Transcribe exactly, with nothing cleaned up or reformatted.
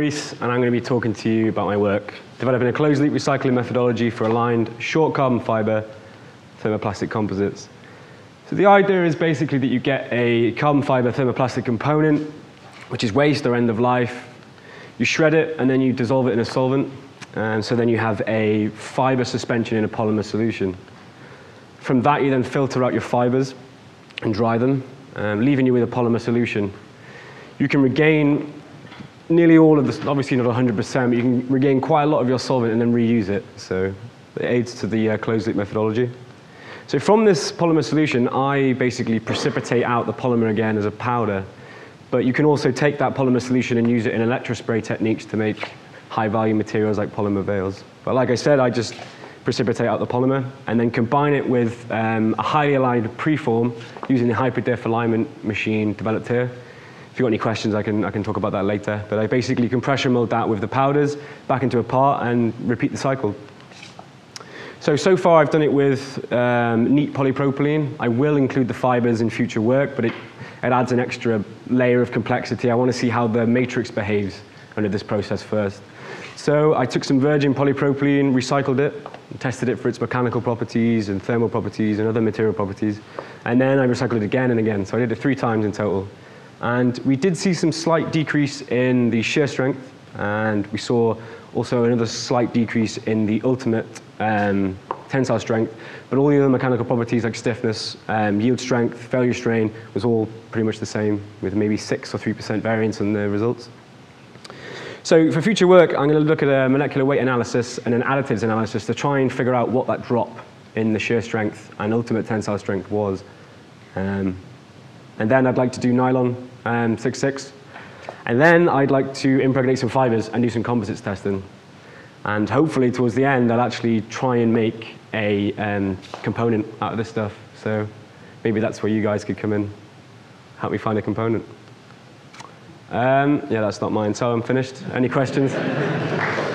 Rhys, and I'm going to be talking to you about my work, developing a closed-loop recycling methodology for aligned short carbon fiber thermoplastic composites. So the idea is basically that you get a carbon fiber thermoplastic component, which is waste or end of life. You shred it, and then you dissolve it in a solvent, and so then you have a fiber suspension in a polymer solution. From that, you then filter out your fibers and dry them, um, leaving you with a polymer solution. You can regain nearly all of this, obviously not one hundred percent, but you can regain quite a lot of your solvent and then reuse it. So it aids to the uh, closed-loop methodology. So from this polymer solution, I basically precipitate out the polymer again as a powder. But you can also take that polymer solution and use it in electrospray techniques to make high-value materials like polymer veils. But like I said, I just precipitate out the polymer and then combine it with um, a highly aligned preform using the hyperdiff alignment machine developed here. If you've got any questions, I can, I can talk about that later. But I basically compression mold that with the powders back into a part and repeat the cycle. So, so far I've done it with um, neat polypropylene. I will include the fibers in future work, but it, it adds an extra layer of complexity. I want to see how the matrix behaves under this process first. So I took some virgin polypropylene, recycled it, and tested it for its mechanical properties and thermal properties and other material properties. And then I recycled it again and again. So I did it three times in total. And we did see some slight decrease in the shear strength, and we saw also another slight decrease in the ultimate um, tensile strength, but all the other mechanical properties like stiffness, um, yield strength, failure strain was all pretty much the same, with maybe six or three percent variance in the results. So for future work, I'm going to look at a molecular weight analysis and an additives analysis to try and figure out what that drop in the shear strength and ultimate tensile strength was. Um, and then I'd like to do nylon um, six six. And then I'd like to impregnate some fibers and do some composites testing. And hopefully towards the end, I'll actually try and make a um, component out of this stuff. So maybe that's where you guys could come in, help me find a component. Um, yeah, that's not mine, so I'm finished. Any questions?